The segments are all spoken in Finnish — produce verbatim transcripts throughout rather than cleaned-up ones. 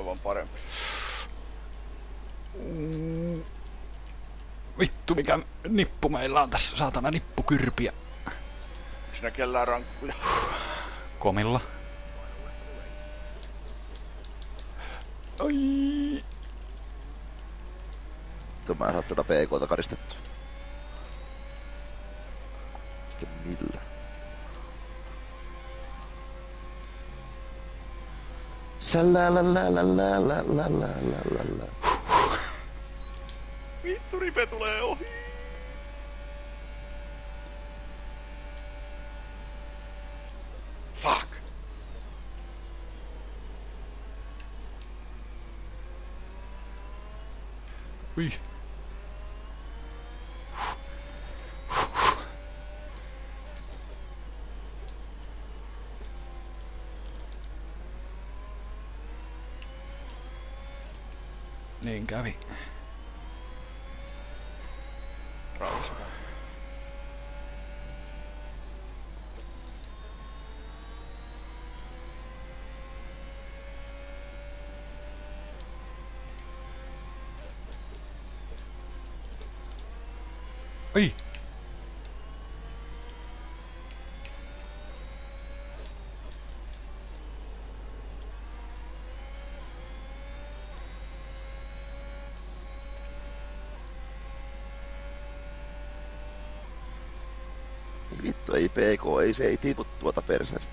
on parempi. Mm. Vittu mikä nippu meillä on tässä, saatana nippukyrpiä. Sinä kellään rankkuja. Komilla. Ai. Mä en saa tuota P K:ta karistettua. Sitten millä? Sällälälälälälälälälälälä. Vittu, Ripe tulee ohi. Fuck. Ui. Niin kävi. Rauhassa. Ai. Vittu, ei P K, ei se ei tipu tuota perseestä.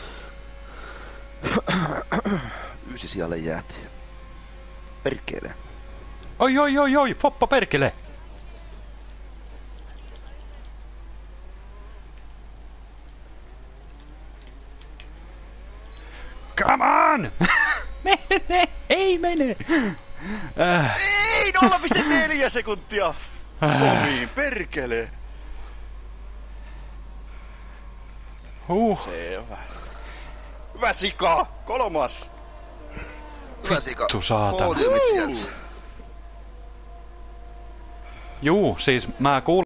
Ysi sijalle jäätiin. Perkele. Oi oi oi oi, foppa perkele! Come on! Mene! Ei mene! Äh. Ei, nolla pilkku neljä sekuntia! Omiin, perkele! Huh. Se on vähän. Hyvä sika! Kolmas! Hyvä sika. Vittu saatana. Podiumit sieltä. Juu, siis mä kuulin